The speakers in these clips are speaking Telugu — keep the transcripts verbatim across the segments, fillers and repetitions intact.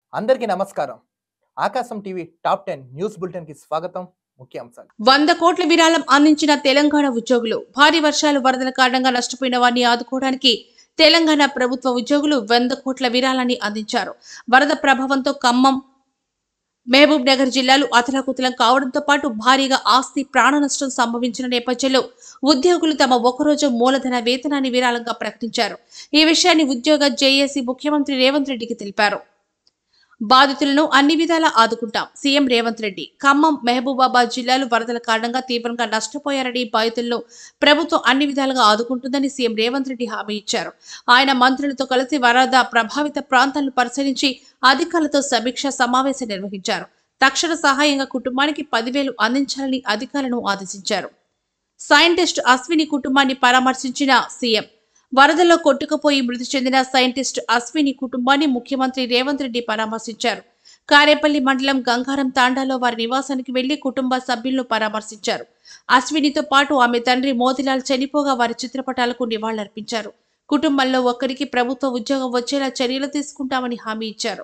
అందరికీ నమస్కారం. Aakasam TV top ten news bulletin కి స్వాగతం. ముఖ్యాంశాలు. వంద కోట్ల విరాళం అందించిన తెలంగాణ ఉద్యోగులు. భారీ వర్షాలు వరదల కారణంగా నష్టపోయిన వారిని ఆదుకోవడానికి తెలంగాణ ప్రభుత్వ ఉద్యోగులు వంద కోట్ల విరాళాన్ని అందించారు. వరద ప్రభావంతో ఖమ్మం, మహబూబ్ నగర్ జిల్లాలు అతలాకుతలం కావడంతో పాటు భారీగా ఆస్తి ప్రాణ నష్టం సంభవించిన నేపథ్యంలో ఉద్యోగులు తమ ఒకరోజు మూలధన వేతనాన్ని విరాళంగా ప్రకటించారు. ఈ విషయాన్ని ఉద్యోగ జేఏసీ ముఖ్యమంత్రి రేవంత్ రెడ్డికి తెలిపారు. బాధితులను అన్ని విధాలా ఆదుకుంటాం. సీఎం రేవంత్ రెడ్డి. ఖమ్మం, మహబూబాబాద్ జిల్లాలు వరదల కారణంగా తీవ్రంగా నష్టపోయారని, బాధితులను ప్రభుత్వం అన్ని విధాలుగా ఆదుకుంటుందని సీఎం రేవంత్ రెడ్డి హామీ ఇచ్చారు. ఆయన మంత్రులతో కలిసి వరద ప్రభావిత ప్రాంతాలను పరిశీలించి అధికారులతో సమీక్ష సమావేశం నిర్వహించారు. తక్షణ సహాయంగా కుటుంబానికి పదివేలు అందించాలని అధికారులను ఆదేశించారు. సైంటిస్ట్ అశ్విని కుటుంబాన్ని పరామర్శించిన సీఎం. వరదల్లో కొట్టుకుపోయి మృతి చెందిన సైంటిస్ట్ అశ్విని కుటుంబాన్ని ముఖ్యమంత్రి రేవంత్ రెడ్డి పరామర్శించారు. కారేపల్లి మండలం గంగారం తాండాలో వారి నివాసానికి వెళ్లి కుటుంబ సభ్యులను పరామర్శించారు. అశ్వినితో పాటు ఆమె తండ్రి మోతిలాల్ చనిపోగా వారి చిత్రపటాలకు నివాళులర్పించారు. కుటుంబంలో ఒక్కరికి ప్రభుత్వ ఉద్యోగం వచ్చేలా చర్యలు తీసుకుంటామని హామీ ఇచ్చారు.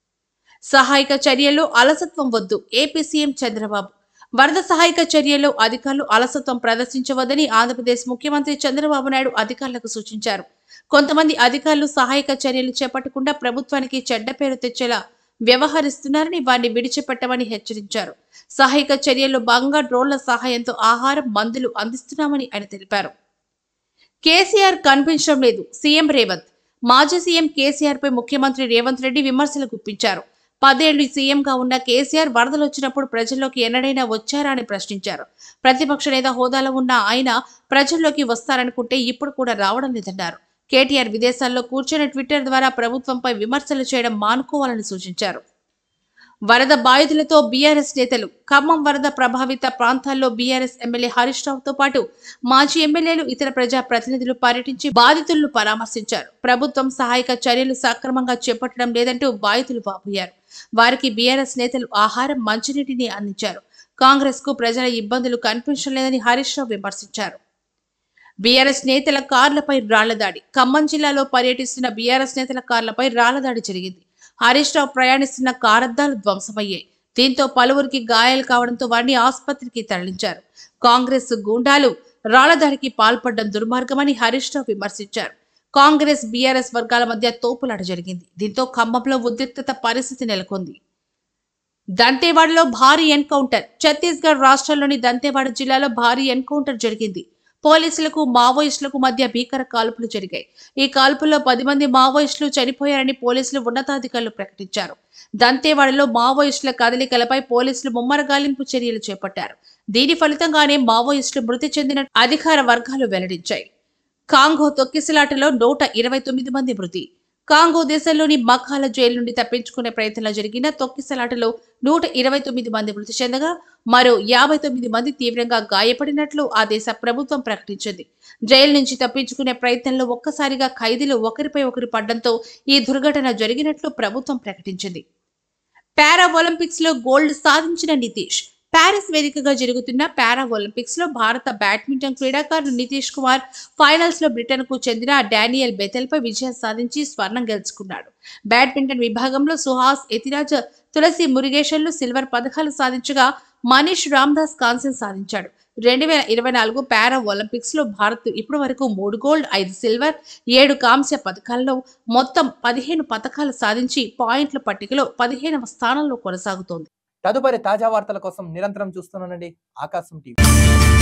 సహాయక చర్యల్లో అలసత్వం వద్దు. AP CM Chandrababu. వరద సహాయక చర్యల్లో అధికారులు అలసత్వం ప్రదర్శించవద్దని ఆంధ్రప్రదేశ్ ముఖ్యమంత్రి చంద్రబాబు నాయుడు అధికారులకు సూచించారు. కొంతమంది అధికారులు సహాయక చర్యలు చేపట్టకుండా ప్రభుత్వానికి చెడ్డ పేరు తెచ్చేలా వ్యవహరిస్తున్నారని వారిని విడిచిపెట్టమని హెచ్చరించారు. సహాయక చర్యల్లో భాగంగా డ్రోన్ల సహాయంతో ఆహారం, మందులు అందిస్తున్నామని ఆయన తెలిపారు. కేసీఆర్ కనిపించడం లేదు. సీఎం రేవంత్. మాజీ సీఎం కేసీఆర్ పై ముఖ్యమంత్రి రేవంత్ రెడ్డి విమర్శలు గుప్పించారు. పదేళ్లు సీఎంగా ఉన్న కేసీఆర్ వరదలు వచ్చినప్పుడు ప్రజల్లోకి ఎన్నడైనా వచ్చారా అని ప్రశ్నించారు. ప్రతిపక్ష నేత హోదాలో ఉన్న ఆయన ప్రజల్లోకి వస్తారనుకుంటే ఇప్పుడు కూడా రావడం లేదన్నారు. కేటీఆర్ విదేశాల్లో కూర్చొని ట్విట్టర్ ద్వారా ప్రభుత్వంపై విమర్శలు చేయడం మానుకోవాలని సూచించారు. వరద బాధితులతో బీఆర్ఎస్ నేతలు. ఖమ్మం వరద ప్రభావిత ప్రాంతాల్లో బీఆర్ఎస్ ఎమ్మెల్యే హరీష్ రావుతో పాటు మాజీ ఎమ్మెల్యేలు, ఇతర ప్రజా ప్రతినిధులు పర్యటించి బాధితులను పరామర్శించారు. ప్రభుత్వం సహాయక చర్యలు సక్రమంగా చేపట్టడం లేదంటూ బాధితులు వాపోయారు. వారికి బీఆర్ఎస్ నేతలు ఆహారం, మంచినీటిని అందించారు. కాంగ్రెస్ కు ప్రజల ఇబ్బందులు కనిపించలేదని హరీష్ రావు విమర్శించారు. బీఆర్ఎస్ నేతల కార్లపై రాళ్లదాడి. ఖమ్మం జిల్లాలో పర్యటిస్తున్న బీఆర్ఎస్ నేతల కార్లపై రాళ్లదాడి జరిగింది. హరీష్ రావు ప్రయాణిస్తున్న కారద్దాలు ధ్వంసమయ్యాయి. దీంతో పలువురికి గాయాలు కావడంతో వారిని ఆసుపత్రికి తరలించారు. కాంగ్రెస్ గూండాలు రాళ్లదాడికి పాల్పడడం దుర్మార్గమని హరీష్ రావు విమర్శించారు. కాంగ్రెస్, బీఆర్ఎస్ వర్గాల మధ్య తోపులాట జరిగింది. దీంతో ఖమ్మంలో ఉద్రిక్తత పరిస్థితి నెలకొంది. దంతేవాడలో భారీ ఎన్కౌంటర్. ఛత్తీస్గఢ్ రాష్ట్రంలోని దంతేవాడ జిల్లాలో భారీ ఎన్కౌంటర్ జరిగింది. పోలీసులకు, మావోయిస్టులకు మధ్య భీకర కాల్పులు జరిగాయి. ఈ కాల్పుల్లో పది మంది మావోయిస్టులు చనిపోయారని పోలీసులు ఉన్నతాధికారులు ప్రకటించారు. దంతేవాడలో మావోయిస్టుల కదలికలపై పోలీసులు ముమ్మర గాలింపు చర్యలు చేపట్టారు. దీని ఫలితంగానే మావోయిస్టులు మృతి చెందిన అధికార వర్గాలు వెల్లడించాయి. కాంగో తొక్కిసలాటలో నూట ఇరవై తొమ్మిది మంది మృతి. కాంగో దేశంలోని మఖాల జైలు నుండి తప్పించుకునే ప్రయత్నంలో జరిగిన తొక్కిసలాటలో నూట ఇరవై తొమ్మిది మంది మృతి చెందగా మరో యాభై తొమ్మిది మంది తీవ్రంగా గాయపడినట్లు ఆ దేశ ప్రభుత్వం ప్రకటించింది. జైలు నుంచి తప్పించుకునే ప్రయత్నంలో ఒక్కసారిగా ఖైదీలు ఒకరిపై ఒకరు పడడంతో ఈ దుర్ఘటన జరిగినట్లు ప్రభుత్వం ప్రకటించింది. పారా ఒలింపిక్స్ లో గోల్డ్ సాధించిన నితీష్. ప్యారిస్ వేదికగా జరుగుతున్న పారా ఒలింపిక్స్ లో భారత బ్యాడ్మింటన్ క్రీడాకారుడు నితీష్ కుమార్ ఫైనల్స్ లో బ్రిటన్ కు చెందిన డానియల్ బెథెల్ పై విజయం సాధించి స్వర్ణం గెలుచుకున్నాడు. బ్యాడ్మింటన్ విభాగంలో సుహాస్, ఎతిరాజ్, తులసి మురుగేషన్లు సిల్వర్ పథకాలు సాధించగా మనీష్ రామ్దాస్ కాంస్యం సాధించాడు. రెండు వేల ఇరవై నాలుగు పారా ఒలింపిక్స్ లో భారత్ ఇప్పటి వరకు మూడు గోల్డ్, ఐదు సిల్వర్, ఏడు కాంస్య పథకాల్లో మొత్తం పదిహేను పథకాలు సాధించి పాయింట్ల పట్టికలో పదిహేనవ స్థానంలో కొనసాగుతోంది. తదుపరి తాజా వార్తల కోసం నిరంతరం చూస్తున్నానండి ఆకాశం టీవీ.